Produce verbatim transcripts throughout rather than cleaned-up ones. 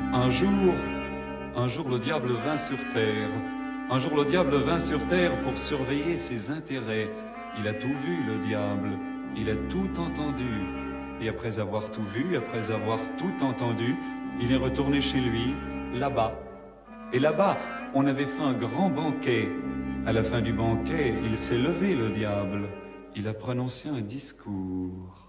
Un jour, un jour le diable vint sur terre. Un jour le diable vint sur terre pour surveiller ses intérêts. Il a tout vu, le diable, il a tout entendu. Et après avoir tout vu, après avoir tout entendu, il est retourné chez lui, là-bas. Et là-bas, on avait fait un grand banquet. À la fin du banquet, il s'est levé, le diable. Il a prononcé un discours.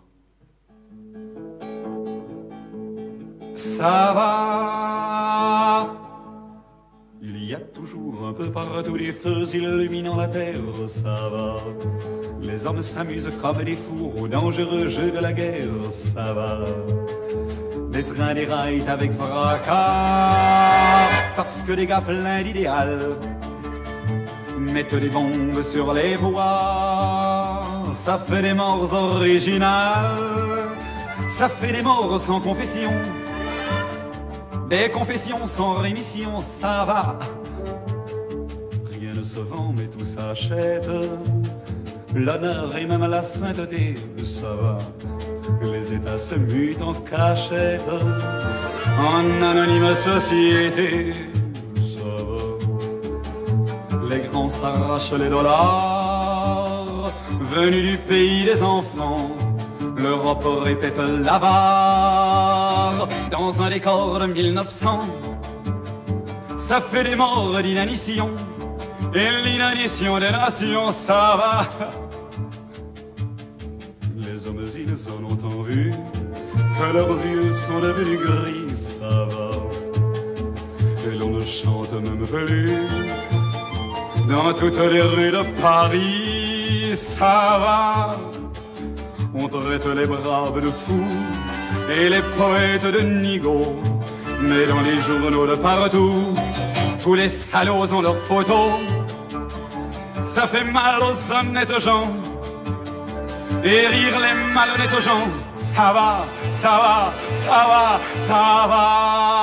Ça va. Il y a toujours un peu partout des feux illuminant la terre, ça va. Les hommes s'amusent comme des fous au dangereux jeu de la guerre, ça va. Des trains déraillent avec fracas, parce que des gars pleins d'idéal mettent des bombes sur les voies. Ça fait des morts originales, ça fait des morts sans confession, des confessions sans rémission, ça va. Rien ne se vend mais tout s'achète, l'honneur et même la sainteté, ça va. Les États se mutent en cachette, en anonyme société, ça va. Les grands s'arrachent les dollars, venus du pays des enfants. L'Europe répète l'avare dans un décor de mille neuf cents. Ça fait des morts d'inanition, et l'inanition des nations, ça va. Les hommes, ils en ont tant vu que leurs yeux sont devenus gris, ça va. Et l'on ne chante même plus dans toutes les rues de Paris, ça va. On traite les braves de fous et les poètes de nigauds, mais dans les journaux de partout, tous les salauds ont leurs photos. Ça fait mal aux honnêtes gens et rire les malhonnêtes gens, ça va, ça va, ça va, ça va.